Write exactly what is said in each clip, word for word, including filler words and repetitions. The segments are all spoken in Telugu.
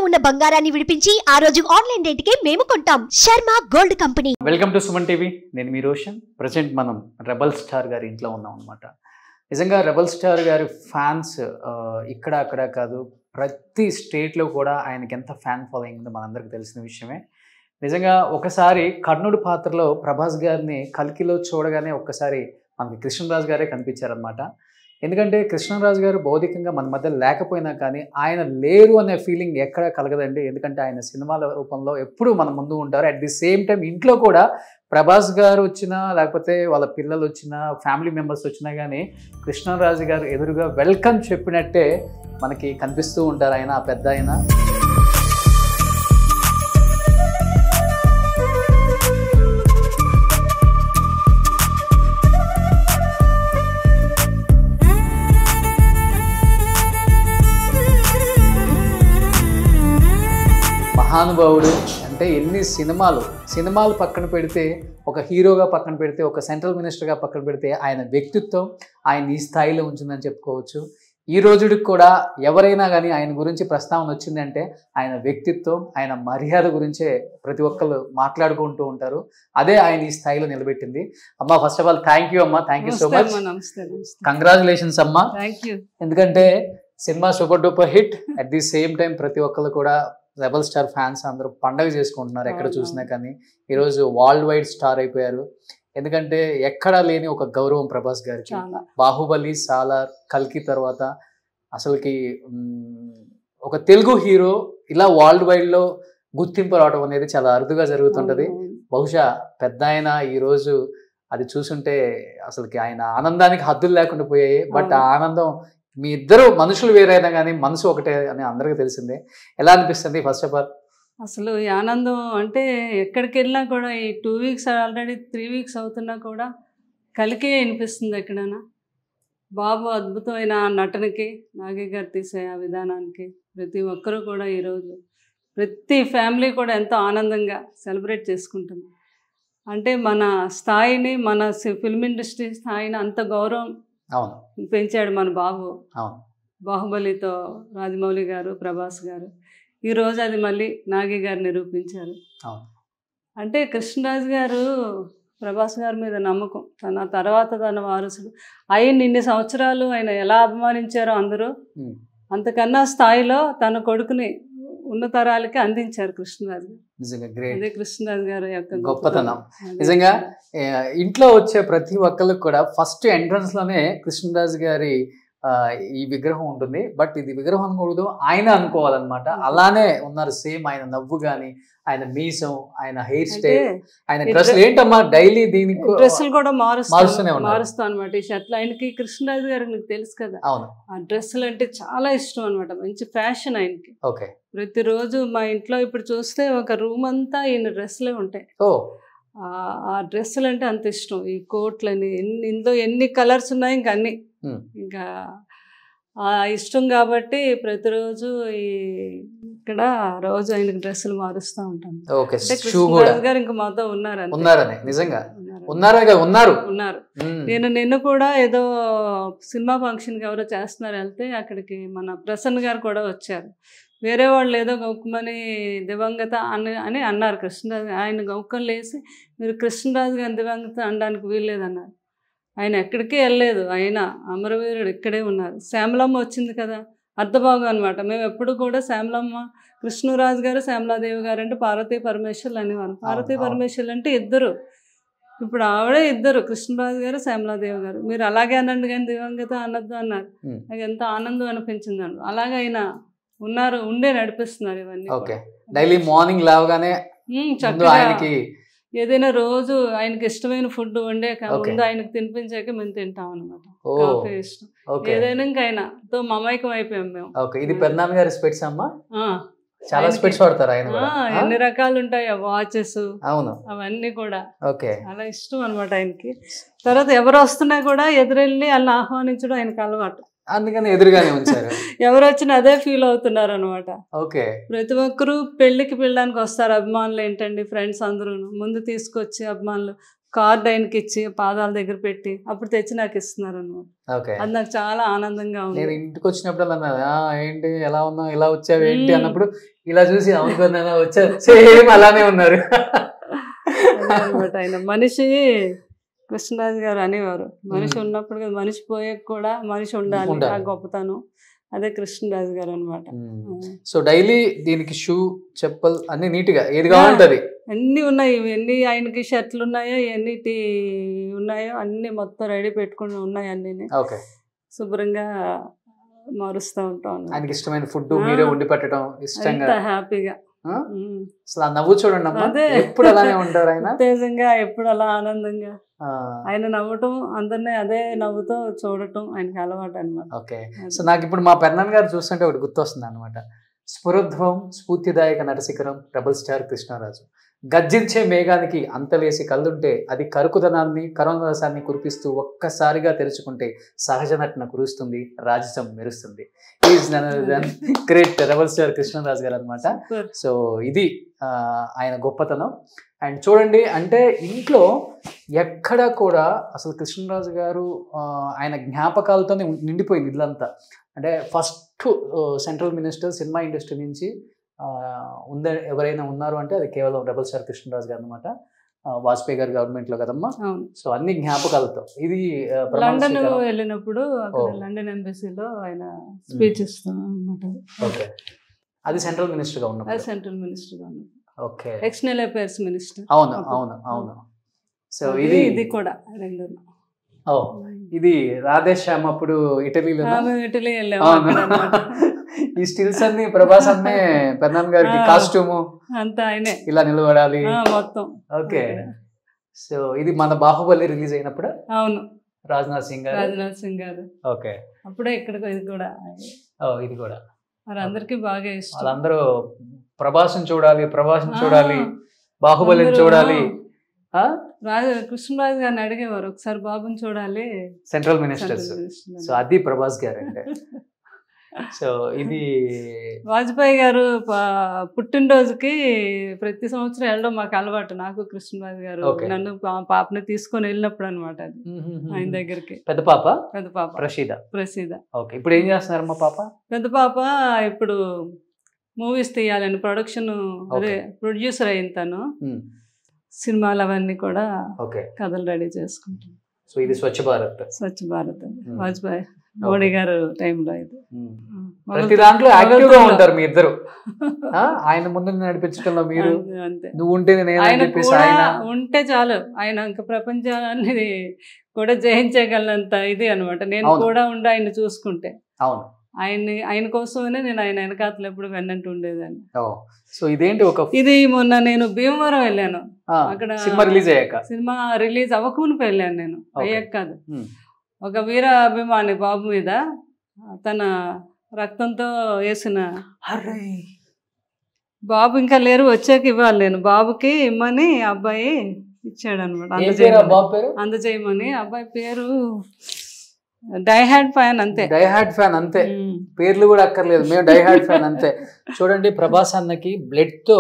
ఉన్న బంగారాన్ని విడిపించి ఆ రోజు ఆన్లైన్ రేటుకే మేము కొంటాం. Sharma gold company. Welcome to Suman TV. నేను మీ రోషన్. ప్రజెంట్ మనం రెబల్ స్టార్ గారి ఇంట్లో ఉన్నాం అనమాట. నిజంగా రెబల్ స్టార్ గారి ఫ్యాన్స్ ఇక్కడ అక్కడ కాదు, ప్రతి స్టేట్లో కూడా ఆయనకి ఎంత ఫ్యాన్ ఫాలోయింగ్ ఉందో మనందరికీ తెలిసిన విషయమే. నిజంగా ఒకసారి కర్ణుడి పాత్రలో ప్రభాస్ గారిని కల్కిలో చూడగానే ఒక్కసారి మనకి కృష్ణరాజు గారే కనిపించారనమాట. ఎందుకంటే కృష్ణరాజు గారు భౌతికంగా మన మధ్య లేకపోయినా కానీ ఆయన లేరు అనే ఫీలింగ్ ఎక్కడ కలగదండి. ఎందుకంటే ఆయన సినిమాల రూపంలో ఎప్పుడూ మన ముందు ఉంటారు. అట్ ది సేమ్ టైం ఇంట్లో కూడా ప్రభాస్ గారు వచ్చినా లేకపోతే వాళ్ళ పిల్లలు వచ్చినా ఫ్యామిలీ మెంబర్స్ వచ్చినా కానీ కృష్ణరాజు గారు ఎదురుగా వెల్కమ్ చెప్పినట్టే మనకి కనిపిస్తూ ఉంటారు ఆయన, ఆ పెద్ద ఆయన. మహానుభావుడు అంటే ఎన్ని సినిమాలు సినిమాలు పక్కన పెడితే, ఒక హీరోగా పక్కన పెడితే, ఒక సెంట్రల్ మినిస్టర్గా పక్కన పెడితే ఆయన వ్యక్తిత్వం ఆయన ఈ స్థాయిలో ఉంచిందని చెప్పుకోవచ్చు. ఈ రోజుకి కూడా ఎవరైనా కానీ ఆయన గురించి ప్రస్తావన వచ్చిందంటే ఆయన వ్యక్తిత్వం, ఆయన మర్యాద గురించే ప్రతి ఒక్కరు మాట్లాడుకుంటూ ఉంటారు. అదే ఆయన ఈ స్థాయిలో నిలబెట్టింది. అమ్మ, first of all thank you అమ్మా, thank you so much. Congratulations అమ్మా. ఎందుకంటే cinema super duper hit. At the same time ప్రతి ఒక్కరు కూడా రెబల్ స్టార్ ఫ్యాన్స్ అందరూ పండగ చేసుకుంటున్నారు ఎక్కడ చూసినా కానీ. ఈరోజు వరల్డ్ వైడ్ స్టార్ అయిపోయారు. ఎందుకంటే ఎక్కడా లేని ఒక గౌరవం ప్రభాస్ గారికి. బాహుబలి, సాలార్, కల్కి తర్వాత అసలుకి ఒక తెలుగు హీరో ఇలా వరల్డ్ వైడ్లో గుర్తింపు రావడం అనేది చాలా అరుదుగా జరుగుతుంటుంది. బహుశా పెద్ద ఆయన ఈరోజు అది చూసుంటే అసలుకి ఆయన ఆనందానికి హద్దులు లేకుండా పోయాయి. బట్ ఆ ఆనందం, మీ ఇద్దరు మనుషులు వేరైనా కానీ మనసు ఒకటే అని అందరికీ తెలిసిందే. ఎలా అనిపిస్తుంది ఫస్ట్ ఆఫ్ ఆల్? అసలు ఈ ఆనందం అంటే ఎక్కడికి వెళ్ళినా కూడా, ఈ two weeks already three weeks అవుతున్నా కూడా కలికే అనిపిస్తుంది ఎక్కడైనా. బాబు అద్భుతమైన నటనకి, నాగి గారు తీసే ఆ విధానానికి ప్రతి ఒక్కరూ కూడా ఈరోజు ప్రతి ఫ్యామిలీ కూడా ఎంతో ఆనందంగా సెలబ్రేట్ చేసుకుంటుంది. అంటే మన స్థాయిని, మన ఫిల్మ్ ఇండస్ట్రీ స్థాయిని అంత గౌరవం పెంచాడు మన బాబు. బాహుబలితో రాజమౌళి గారు, ప్రభాస్ గారు, ఈరోజు అది మళ్ళీ నాగి గారు నిరూపించారు. అంటే కృష్ణరాజు గారు ప్రభాస్ గారి మీద నమ్మకం, తన తర్వాత తన వారసుడు ఆయన ఇన్ని సంవత్సరాలు ఆయన ఎలా అభిమానించారో అందరూ, అంతకన్నా స్థాయిలో తన కొడుకుని ఉన్నతరాలకి అందించారు కృష్ణరాజు గారు. అదే కృష్ణరాజు గారు యొక్క గొప్పతనం. నిజంగా ఇంట్లో వచ్చే ప్రతి ఒక్కరికి కూడా ఫస్ట్ ఎంట్రన్స్ లోనే కృష్ణరాజు గారి ఈ విగ్రహం ఉంటుంది. బట్ ఇది విగ్రహం అనకూడదు, ఆయన అనుకోవాలన్నమాట. అలానే ఉన్నారు సేమ్. ఆయన నవ్వు గాని, ఆయన మీసం, ఆయన హెయిర్ స్టైల్, ఆయన డ్రెస్సులు ఏంటమ్మా డైలీ దీనికి డ్రెస్సులు కూడా మారుస్తూనే మారుస్తా అనమాట. ఈ షర్ట్లు ఆయనకి కృష్ణరాజు గారికి నీకు తెలుసు కదా, ఆ డ్రెస్సులు అంటే చాలా ఇష్టం అనమాట. మంచి ఫ్యాషన్ ఆయనకి. ఓకే, ప్రతిరోజు మా ఇంట్లో ఇప్పుడు చూస్తే ఒక రూమ్ అంతా ఈయన డ్రెస్సులే ఉంటాయి. ఆ డ్రెస్సులు అంటే అంత ఇష్టం. ఈ కోట్లని ఎన్ని, ఇందులో ఎన్ని కలర్స్ ఉన్నాయి ఇంకా అన్ని, ఇంకా ఆ ఇష్టం కాబట్టి ప్రతిరోజు ఈ ఇక్కడ రోజు ఆయనకి డ్రెస్సులు మారుస్తూ ఉంటాను. కృష్ణరాజు గారు ఇంకా మాతో ఉన్నారు ఉన్నారు ఉన్నారు నేను నిన్న కూడా ఏదో సినిమా ఫంక్షన్కి ఎవరో చేస్తున్నారు వెళ్తే, అక్కడికి మన ప్రసన్న గారు కూడా వచ్చారు. వేరే వాళ్ళు ఏదో గౌకమని దివంగత అని అని అన్నారు కృష్ణరాజు. ఆయన గౌకం లేసి, మీరు కృష్ణరాజు గారి దివంగత అనడానికి వీల్లేదన్నారు. ఆయన ఎక్కడికి వెళ్ళలేదు, ఆయన అమరవీరుడు ఇక్కడే ఉన్నారు. శ్యామలమ్మ వచ్చింది కదా, అర్ధభాగం అనమాట. మేము ఎప్పుడు కూడా శ్యామలమ్మ, కృష్ణరాజు గారు, శ్యామలాదేవి గారు అంటే పార్వతీ పరమేశ్వర్లు అనేవారు. పార్వతీ పరమేశ్వర్లు అంటే ఇద్దరు, ఇప్పుడు ఆవిడే ఇద్దరు, కృష్ణరాజు గారు, శ్యామలాదేవి గారు. మీరు అలాగే అనండి కానీ దివంగత అనద్దు అన్నారు. నాకు ఎంత ఆనందం అనిపించింది అండి. అలాగే ఆయన ఉన్నారు, ఉండే నడిపిస్తున్నారు ఇవన్నీ. డైలీ మార్నింగ్ లేవగానే చక్కగా ఏదైనా రోజు ఆయనకి ఇష్టమైన ఫుడ్ వండే ముందు ఆయనకు తినిపించాక మేము తింటాం అనమాట. కాఫీ ఇష్టం, ఏదైనా ఇంకా ఆయనతో మమైకం అయిపోయాం మేము. ఇది పెద్దనాన్న గారి స్పెట్స్ అమ్మా, చాలా స్పెట్స్ వాడతారు ఆయన. ఎన్ని రకాలు ఉంటాయి ఆ వాచెస్, అవన్నీ కూడా చాలా ఇష్టం అనమాట ఆయనకి. తర్వాత ఎవరు వస్తున్నా కూడా ఎదురెళ్ళి వాళ్ళని ఆహ్వానించడం ఆయనకు అలవాటు. అందుకని ఎదురుగానే ఉంచారు. ఎవరు వచ్చినా అదే ఫీల్ అవుతున్నారు అనమాట. ఓకే, ప్రతి ఒక్కరు పెళ్లికి పిల్లడానికి వస్తారు. అభిమానులు ఏంటండి, ఫ్రెండ్స్ అందరూ ముందు తీసుకొచ్చి అభిమానులు కార్డ్ ఆయనకి ఇచ్చి పాదాల దగ్గర పెట్టి అప్పుడు తెచ్చి నాకు ఇస్తున్నారు అనమాట. ఓకే. అది నాకు చాలా ఆనందంగా ఉంది. నేను ఇంటికి వచ్చినప్పుడు అన్నది ఏంటి ఎలా ఉన్నావు ఇలా వచ్చావు ఏంటి అన్నప్పుడు ఇలా చూసి అవును వచ్చారు సేమ్ అలానే ఉన్నారు అనమాట. ఆయన మనిషి కృష్ణరాజు గారు అనేవారు, మనిషి ఉన్నప్పుడు కదా మనిషి పోయాక కూడా మనిషి ఉండాలి, ఆ గొప్పతనం అదే కృష్ణరాజు గారు అనమాట. సో డైలీ దీనికి షూ చెప్పల్ అన్ని నీట్ గా ఏది కావాలంటది అన్ని ఉన్నాయి. ఎన్ని ఆయనకి షర్ట్లు ఉన్నాయో ఎన్ని ఉన్నాయో అన్ని మొత్తం రెడీ పెట్టుకుని ఉన్నాయి. అన్ని శుభ్రంగా మారుస్తూ ఉంటాం. ఆయనకి ఇష్టమైన ఫుడ్ మీరే వండి పెట్టడం ఇష్టంగా హ్యాపీగా. అసలు ఆ నవ్వు చూడండి అమ్మా, ఎప్పుడు అలానే ఉంటారు ఆయన, ఉత్తేజంగా ఎప్పుడు అలా ఆనందంగా. ఆయన నవ్వటం అందరినీ అదే నవ్వుతో చూడటం ఆయనకి అలవాటు అనమాట. ఓకే. సో నాకు ఇప్పుడు మా పెద్దనాన్న గారు చూస్తుంటే ఒకటి గుర్తొస్తుంది అనమాట. స్ఫురోద్భవం స్ఫూర్తిదాయక నటశిఖరం రెబల్ స్టార్ కృష్ణరాజు. గర్జించే మేఘానికి అంతలేసి కళ్ళుంటే అది కరుకుదనాన్ని కరుణరసాన్ని కురిపిస్తూ ఒక్కసారిగా తెరుచుకుంటే సహజ నటన కురుస్తుంది, రాజసం మెరుస్తుంది. Is great rebel star Krishnaraju గారు అనమాట. సో ఇది ఆయన గొప్పతనం. అండ్ చూడండి, అంటే ఇంట్లో ఎక్కడ కూడా అసలు కృష్ణరాజు గారు ఆయన జ్ఞాపకాలతోనే నిండిపోయింది ఇల్లంతా. అంటే first central minister cinema industry నుంచి ఉంద ఎవరైనా ఉన్నారు అంటే అది కేవలం రెబల్ స్టార్ కృష్ణరాజు గారు అనమాట. వాజ్పేయి గారి గవర్నమెంట్ లో కదమ్మా. సో అన్ని జ్ఞాపకాలతో. ఇది లండన్ వెళ్ళినప్పుడు లండన్ ఎంబసీలో ఆయన స్పీచ్ ఇస్తాం అనమాట. ఓకే. అది సెంట్రల్ మినిస్టర్ గా ఉన్నప్పుడు. సెంట్రల్ మినిస్టర్ గా ఉన్నప్పుడు. ఓకే. External affairs minister. అవును అవును అవును. సో ఇది ఇది కూడా రెండు. ఓ ఇది రాధేశ్యామ్ అప్పుడు ఇటలీలో ఇటలీ వెళ్ళాము. ఈ స్టిల్స్ అన్ని ప్రభాస్ అన్నే పెద్దనాన్న గారికి కాస్ట్యూము అంతా ఆయనే ఇలా నిలబడాలి మొత్తం. ఓకే. సో ఇది మన బాహుబలి రిలీజ్ అయినప్పుడు. అవును. రాజ్నాథ్ సింగ్ గారు. రాజ్నాథ్ సింగ్ గారు. ఓకే. అప్పుడే ఇక్కడ ఇది కూడా. ఓ ఇది కూడా మరి అందరికి బాగా ఇష్టం. వాళ్ళందరూ ప్రభాస్ని చూడాలి, ప్రభాస్ని చూడాలి, బాహుబలిని చూడాలి. రాజు కృష్ణరాజు గారిని అడిగేవారు ఒకసారి బాబుని చూడాలి, సెంట్రల్ మినిస్టర్స్. సో అది ప్రభాస్ గారు అంటే. సో ఇది వాజ్పేయి గారు పుట్టినరోజుకి ప్రతి సంవత్సరం వెళ్ళడం మాకు అలవాటు. నాకు కృష్ణరాజు గారు నన్ను పాపని తీసుకొని వెళ్ళినప్పుడు అనమాట. అది ఆయన దగ్గరికి. పెద్ద పాప పెద్ద పాప ప్రసీద. ప్రసీద. ఓకే. ఇప్పుడు ఏం చేస్తున్నారు మా పాప? పెద్ద పాప ఇప్పుడు మూవీస్ తీయాలని ప్రొడక్షన్ అదే ప్రొడ్యూసర్ అయిన తను. సినిమాలు అవన్నీ కూడా కథలు రెడీ చేసుకుంటాం. సో ఇది స్వచ్ఛ భారత్. స్వచ్ఛ భారత్ వాజ్పేయి మోడీ గారు టైంలో ఇది. ప్రతి దాంట్లో యాక్టివ్ గా ఉంటారు మీ ఇద్దరు. ఆయన ముందు నడిపించడంలో మీరు నువ్వు ఉంటే ఆయన ఉంటే చాలు, ఆయన ఇంకా ప్రపంచాన్ని కూడా జయించగలనంత ఇది అనమాట. నేను కూడా ఉండి ఆయన చూసుకుంటే. అవును. ఆయన్ని ఆయన కోసమే నేను ఆయన వెనకాతలు ఎప్పుడు వెన్నంటూ ఉండేదాన్ని. సో ఇదేంటి ఒక ఇది మొన్న నేను భీమవరం వెళ్ళాను. అక్కడ సినిమా రిలీజ్ అయ్యాక, సినిమా రిలీజ్ అవ్వకమునిపై వెళ్ళాను నేను, అయ్యాక కాదు. ఒక వీర అభిమాని బాబు మీద తన రక్తంతో వేసిన బాబు ఇంకా లేరు, వచ్చాక ఇవ్వాలి నేను బాబుకి ఇమ్మని అబ్బాయి ఇచ్చాడు అనమాట. అందజేయమని అబ్బాయి పేరు డైహార్డ్ ఫ్యాన్. అంతే, డైహార్డ్ ఫ్యాన్ అంతే, పేర్లు కూడా అక్కర్లేదు, మేము డైహార్డ్ ఫ్యాన్ అంతే. చూడండి ప్రభాస్ అన్నకి బ్లడ్ తో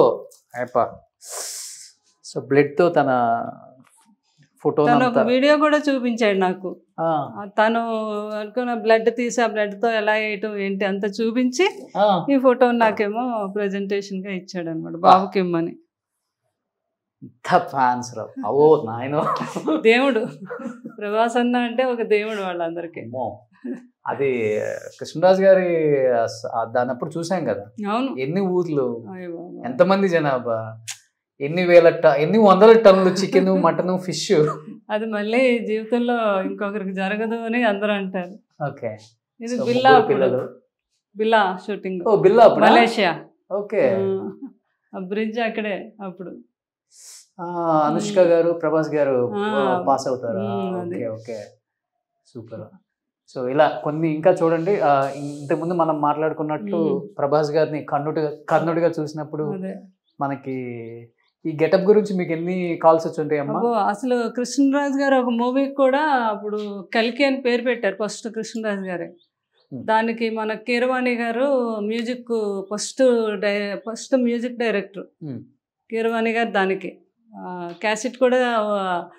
సో బ్లడ్ తో తన ఫోటో వీడియో కూడా చూపించాడు నాకు. తను అనుకున్న బ్లడ్ తీసి ఆ బ్లడ్ తో ఎలా వేయటం ఏంటి అంతా చూపించి ఈ ఫోటో నాకేమో ప్రెజెంటేషన్ గా ఇచ్చాడు అనమాట బాబుకి ఇమ్మని. ఫ్యాన్స్ రా అవో నాయనో, దేవుడు ప్రభాస్ అన్న అంటే ఒక దేవుడు వాళ్ళందరికీ. అది కృష్ణరాజు గారి దాని అప్పుడు చూసాం కదా. అవును. ఎన్ని ఊర్లు, ఎంతమంది జనాభా, ఎన్ని వేల ఎన్ని వందల టన్నులు చికెన్, మటన్, ఫిష్. అది మళ్ళీ జీవితంలో ఇంకొకరికి జరగదు అని అందరూ అంటారు. ఓకే. ఇది బిల్లా పిల్లలు బిల్లా షూటింగ్. ఓ బిల్లా మలేషియా. ఓకే. బ్రిడ్జ్ అక్కడే అప్పుడు అనుష్క గారు ప్రభాస్ గారు పాస్ అవుతారు. Okay okay super. సో ఇలా కొన్ని ఇంకా చూడండి, ఇంతకుముందు మనం మాట్లాడుకున్నట్టు ప్రభాస్ గారిని కన్నుడిగా కర్ణుడిగా చూసినప్పుడు మనకి ఈ గెటప్ గురించి మీకు ఎన్ని కాల్స్ వచ్చి ఉంటాయి అమ్మా? అసలు కృష్ణరాజు గారు ఒక మూవీకి కూడా అప్పుడు కల్కి అని పేరు పెట్టారు ఫస్ట్ కృష్ణరాజు గారే. దానికి మన కీరవాణి గారు మ్యూజిక్ ఫస్ట్ డై ఫస్ట్ మ్యూజిక్ డైరెక్టర్ కీరవాణి గారు. దానికి క్యాసెట్ కూడా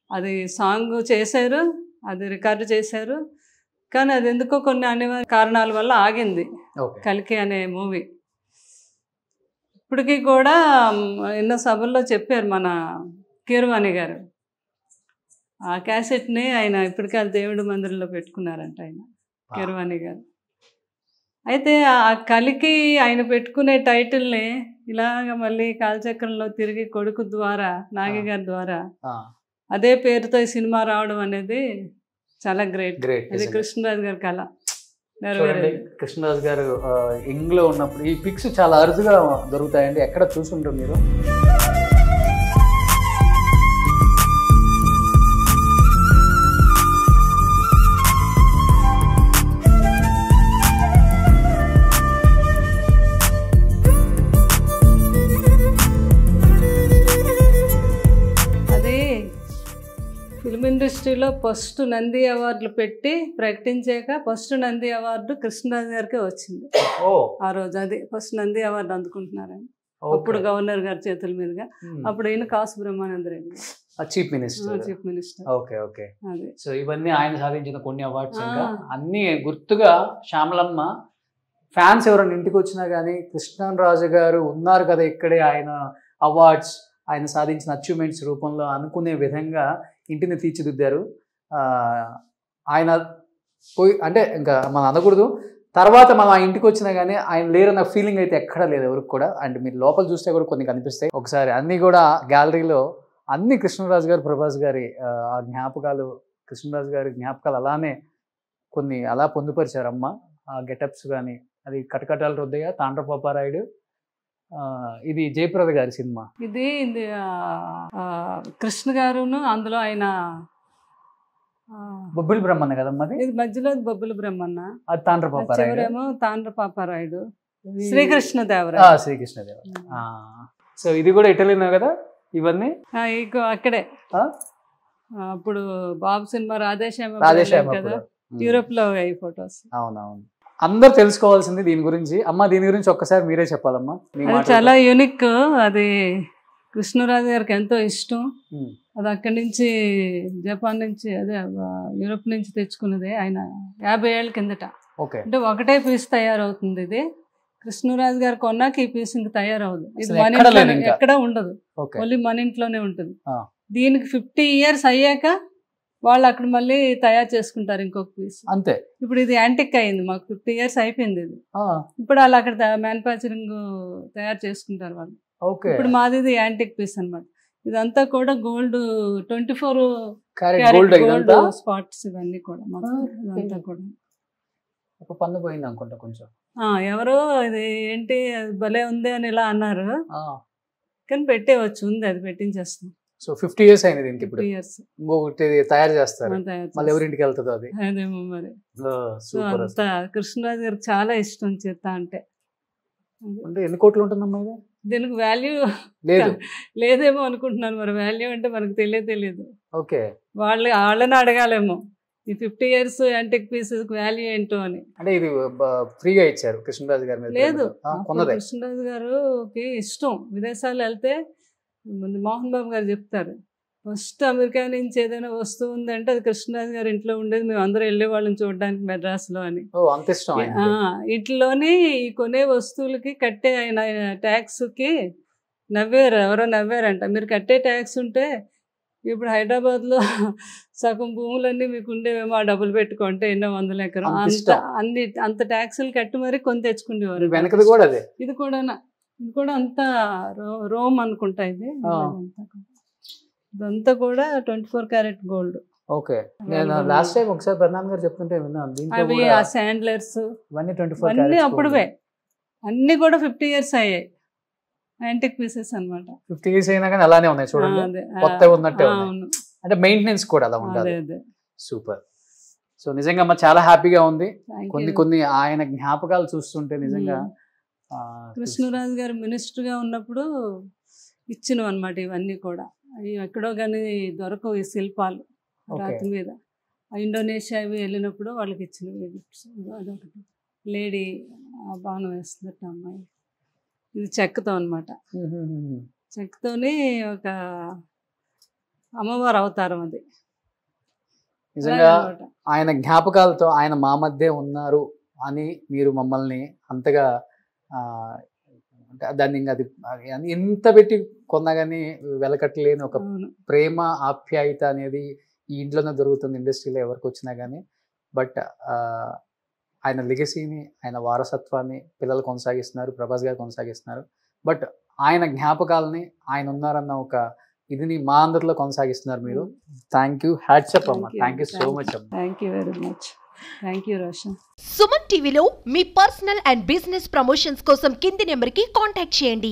అది సాంగ్ చేశారు, అది రికార్డు చేశారు, కానీ అది ఎందుకో కొన్ని అనివార్య కారణాల వల్ల ఆగింది ఓకే కల్కి అనే మూవీ. ఇప్పటికీ కూడా ఎన్నో సభల్లో చెప్పారు మన కీరవాణి గారు. ఆ క్యాసెట్ని ఆయన ఇప్పటికీ అది దేవుడి మందిరంలో పెట్టుకున్నారంట ఆయన కీరవాణి గారు. అయితే ఆ కలికి ఆయన పెట్టుకునే టైటిల్ని ఇలాగ మళ్ళీ కాలచక్రంలో తిరిగి కొడుకు ద్వారా నాగి గారి ద్వారా అదే పేరుతో ఈ సినిమా రావడం అనేది చాలా గ్రేట్. గ్రేట్ అది కృష్ణరాజు గారి కళ చూడండి. నెరవేరేది. కృష్ణరాజు గారు ఇంగ్లో ఉన్నప్పుడు ఈ పిక్స్ చాలా అరుదుగా దొరుకుతాయండి, ఎక్కడ చూసుంటారు మీరు. ఫిల్మ్ ఇండస్ట్రీలో ఫస్ట్ నంది అవార్డులు పెట్టి ప్రకటించాక ఫస్ట్ నంది అవార్డు కృష్ణరాజు గారికి వచ్చింది ఆ రోజు. అది ఫస్ట్ నంది అవార్డు అందుకుంటున్నారని అప్పుడు గవర్నర్ గారి చేతుల మీదుగా. అప్పుడు ఈయన Kasu Brahmananda Reddy chief minister chief minister. Okay okay అదే సో ఇవన్నీ ఆయన సాధించిన కొన్ని అవార్డ్స్, ఇంకా అన్ని గుర్తుగా శ్యామలమ్మ ఫ్యాన్స్ ఎవరైనా ఇంటికి వచ్చినా కానీ కృష్ణరాజు గారు ఉన్నారు కదా ఇక్కడే, ఆయన అవార్డ్స్ ఆయన సాధించిన అచీవ్మెంట్స్ రూపంలో అనుకునే విధంగా ఇంటిని తీర్చిదిద్దారు. ఆయన పోయి అంటే ఇంకా మనం అనకూడదు, తర్వాత మనం ఆ ఇంటికి వచ్చినా కానీ ఆయన లేరన్న ఫీలింగ్ అయితే ఎక్కడా లేదు ఎవరికి కూడా. అండ్ మీరు లోపల చూస్తే కూడా కొన్ని కనిపిస్తాయి. ఒకసారి అన్నీ కూడా గ్యాలరీలో అన్ని కృష్ణరాజు గారు ప్రభాస్ గారి ఆ జ్ఞాపకాలు, కృష్ణరాజు గారి జ్ఞాపకాలు అలానే కొన్ని అలా పొందుపరిచారు అమ్మ. ఆ గెటప్స్ కానీ, అది కటకటాల రుద్దయ్య, తాండ్రపాపారాయుడు, ఇది జయప్రద గారి సినిమా. ఇది కృష్ణ గారును అందులో ఆయన బొబ్బిలి బ్రహ్మన్న కదమ్మా అది. ఇది మధ్యలో బొబ్బిలి బ్రహ్మన్న, అది తాండ్రపాపారాయుడు, చివరేమో తాండ్రపాపారాయుడు, శ్రీకృష్ణదేవరాయ శ్రీకృష్ణదేవరాయ సో ఇది కూడా ఇటలీనే కదా ఇవన్నీ. అక్కడే అప్పుడు బాబు సినిమా రాధేశ్యామ రాధేశ్యామ కదా, యూరోప్ లో ఈ ఫొటోస్. అవునవును, అందరు తెలుసుకోవాల్సింది దీని గురించి. అమ్మ దీని గురించి ఒక్కసారి మీరే చెప్పాలమ్మా. చాలా యూనిక్. అది కృష్ణరాజు గారికి ఎంతో ఇష్టం. అది అక్కడి నుంచి జపాన్ నుంచి అదే యూరోప్ నుంచి తెచ్చుకున్నది ఆయన యాభై ఏళ్ళ కిందట. అంటే ఒకటే పీస్ తయారవుతుంది. ఇది కృష్ణరాజు గారు కొన్నాక ఈ పీస్ ఇంక తయారవదు. ఇది మన ఇంట్లో ఎక్కడ ఉండదు, ఓన్లీ మన ఇంట్లోనే ఉంటుంది. దీనికి ఫిఫ్టీ ఇయర్స్ అయ్యాక వాళ్ళు అక్కడ మళ్ళీ తయారు చేసుకుంటారు ఇంకొక పీస్ అంతే. ఇప్పుడు ఇది యాంటిక్ అయింది, మాకు ఫిఫ్టీ ఇయర్స్ అయిపోయింది ఇది. ఇప్పుడు వాళ్ళు అక్కడ మ్యానుఫ్యాక్చరింగ్ తయారు చేసుకుంటారు వాళ్ళు. ఇప్పుడు మాది ఇది యాంటిక్ పీస్ అనమాట. ఇదంతా కూడా gold, twenty four gold spots ఇవన్నీ కూడా ఇదంతా కూడా. ఒక పన్ను పోయింది అనుకుంటా కొంచెం. ఎవరో ఇది ఏంటి భలే ఉంది అని ఇలా అన్నారు, కానీ పెట్టేవచ్చు, ఉంది, అది పెట్టించేస్తాం. సో ఫిఫ్టీ ఇయర్స్ అయింది దీనికి. ఇప్పుడు ఇంకొకటి తయారు చేస్తారు, మళ్ళీ ఎవరింటికి వెళ్తుందో అది. అదేమో మరి. సో అంత కృష్ణరాజు గారికి చాలా ఇష్టం చేత అంటే. అంటే ఎన్ని కోట్లు ఉంటుందమ్మా ఇది? దీనికి వాల్యూ లేదు లేదేమో అనుకుంటున్నాను. మరి వాల్యూ అంటే మనకు తెలియదు తెలియదు ఓకే, వాళ్ళు వాళ్ళని అడగాలేమో ఈ fifty years antique pieces value ఏంటో అని. అంటే ఇది ఫ్రీగా ఇచ్చారు కృష్ణరాజు గారి మీద? లేదు, కృష్ణరాజు గారికి ఇష్టం. విదేశాలు వెళ్తే ముందు మోహన్ బాబు గారు చెప్తారు, ఫస్ట్ అమెరికా నుంచి ఏదైనా వస్తువు ఉందంటే అది కృష్ణరాజు గారి ఇంట్లో ఉండేది, మేము అందరూ వెళ్ళే వాళ్ళని చూడడానికి మెడ్రాస్లో అని. ఇంట్లోని ఈ కొనే వస్తువులకి కట్టే ఆయన ట్యాక్స్కి నవ్వారు, ఎవరో నవ్వారంట. మీరు కట్టే ట్యాక్స్ ఉంటే ఇప్పుడు హైదరాబాద్లో సగం భూములన్నీ మీకు ఉండేవేమో, ఆ డబ్బులు పెట్టుకుంటే ఎన్నో వందల ఎకరం అంత అన్ని అంత ట్యాక్సులు కట్టి మరి కొని తెచ్చుకునేవారు. ఇది కూడా ఇది కూడా అంతా రో రోమ్ అనుకుంటా. ఇది ఇదంతా కూడా twenty four carat gold. Okay, నేను లాస్ట్ టైం ఒకసారి ప్రధాన్ గారు చెప్తుంటే విన్నాను. అవి ఆ శాండ్లర్స్ ఇవన్నీ ట్వంటీ ఫోర్ అన్నీ అప్పుడువే, అన్నీ కూడా ఫిఫ్టీ ఇయర్స్ అయ్యాయి. యాంటిక్ పీసెస్ అన్నమాట. ఫిఫ్టీ ఇయర్స్ అయినా కానీ అలానే ఉన్నాయి చూడండి, కొత్తగా ఉన్నట్టే ఉన్నాయి. అంటే మెయింటెనెన్స్ కూడా అలా ఉండాలి. సూపర్. సో నిజంగా అమ్మ చాలా హ్యాపీగా ఉంది. కొన్ని కొన్ని ఆయన జ్ఞాపకాలు చూస్తుంటే నిజంగా. కృష్ణరాజు గారు మినిస్టర్గా ఉన్నప్పుడు ఇచ్చినవి అనమాట ఇవన్నీ కూడా. అవి ఎక్కడో కానీ దొరకవు ఈ శిల్పాలు రాతి మీద. ఇండోనేషియా అవి వెళ్ళినప్పుడు వాళ్ళకి ఇచ్చినవి గిఫ్ట్స్. అదొకటి లేడీ బాణం వేస్తున్నట్టు అమ్మాయి. ఇది చెక్కతో అనమాట. చెక్కతోని ఒక అమ్మవారు అవతారం అది. నిజంగా అలాగనమాట. ఆయన జ్ఞాపకాలతో ఆయన మా మధ్య ఉన్నారు అని మీరు మమ్మల్ని అంతగా ఆ, అంటే దాన్ని ఇంకా అది అది ఎంత పెట్టి కొన్నా కానీ వెలకట్టలేని ఒక అవును. ప్రేమ ఆప్యాయత అనేది ఈ ఇంట్లోనే దొరుకుతుంది ఇండస్ట్రీలో ఎవరికి వచ్చినా కానీ. బట్ ఆయన లెగసీని ఆయన వారసత్వాన్ని పిల్లలు కొనసాగిస్తున్నారు, ప్రభాస్ గారు కొనసాగిస్తున్నారు. బట్ ఆయన జ్ఞాపకాలని ఆయన ఉన్నారన్న ఒక ఇదిని మా అందరిలో కొనసాగిస్తున్నారు మీరు. థ్యాంక్ యూ, హ్యాట్సప్ అమ్మ, Thank you. Thank you so Thank much అమ్మ. Thank you very much. Thank you Roshan. Suman టీవీలో మీ పర్సనల్ అండ్ బిజినెస్ ప్రమోషన్స్ కోసం కింది నెంబర్కి కాంటాక్ట్ చేయండి.